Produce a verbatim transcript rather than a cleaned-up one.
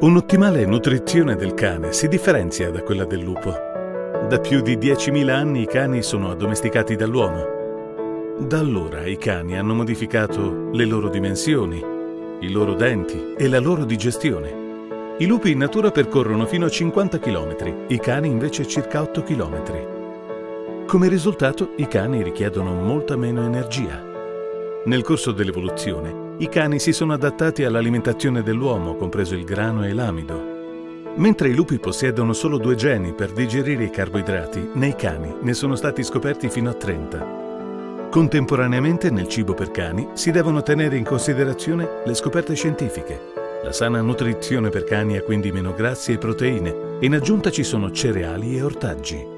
Un'ottimale nutrizione del cane si differenzia da quella del lupo. Da più di diecimila anni i cani sono addomesticati dall'uomo. Da allora i cani hanno modificato le loro dimensioni, i loro denti e la loro digestione. I lupi in natura percorrono fino a cinquanta chilometri, i cani invece circa otto chilometri. Come risultato, i cani richiedono molta meno energia. Nel corso dell'evoluzione, i cani si sono adattati all'alimentazione dell'uomo, compreso il grano e l'amido. Mentre i lupi possiedono solo due geni per digerire i carboidrati, nei cani ne sono stati scoperti fino a trenta. Contemporaneamente, nel cibo per cani si devono tenere in considerazione le scoperte scientifiche. La sana nutrizione per cani ha quindi meno grassi e proteine e in aggiunta ci sono cereali e ortaggi.